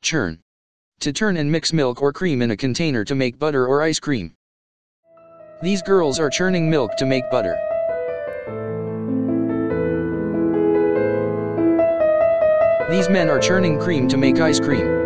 churn. To turn and mix milk or cream in a container to make butter or ice cream. These girls are churning milk to make butter. These men are churning cream to make ice cream.